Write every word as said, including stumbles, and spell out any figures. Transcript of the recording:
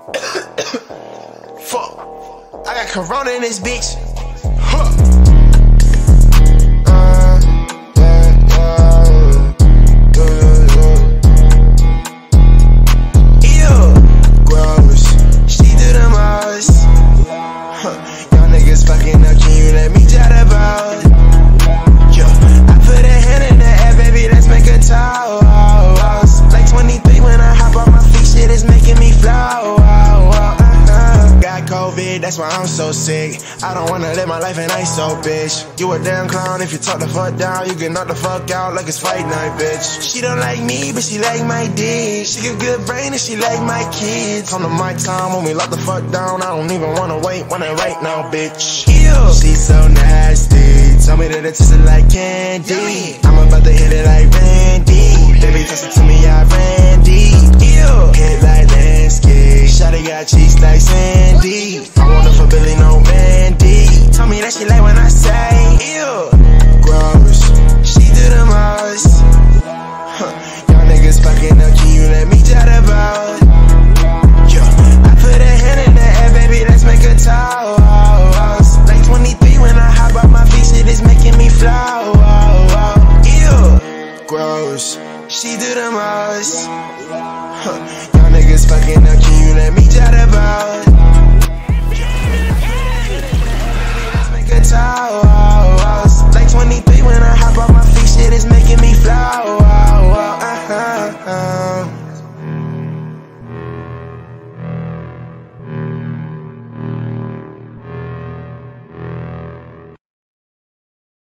Fuck. I got corona in this bitch. Huh. Uh, yeah, yeah, yeah, yeah. Ew. Gross. She do the most. Huh. Y'all niggas fucking up, can you let me chat about? Yo, I put a hand in the air, baby, let's make a toast. Like twenty-three when I hop on my feet, shit is making me flow. Got COVID, that's why I'm so sick. I don't wanna live my life in ice, so bitch. You a damn clown, if you talk the fuck down, you get knocked the fuck out like it's fight night, bitch. She don't like me, but she like my dick. She got good brain and she like my kids. On the mic time when we lock the fuck down, I don't even wanna wait, wanna right now, bitch. Ew. She's so nasty, tell me that it tastes like candy. I'm about to hit it like Randy. Baby, toss it to me, I Randy. Ew. Hit like landscape. Shawty got cheeks like Sandy. I want her for Billy, no Randy. Tell me that she like when I say, ew. Gross. She do the most. Huh. Y'all niggas fucking up, can you let me chat about? Yo, I put a hand in the air, baby, let's make a toast. Like twenty-three when I hop up my feet, shit is making me flow. Ew. Gross. She do the most. Huh. Y'all niggas fucking up, can you let me chat about? Let's make a tower.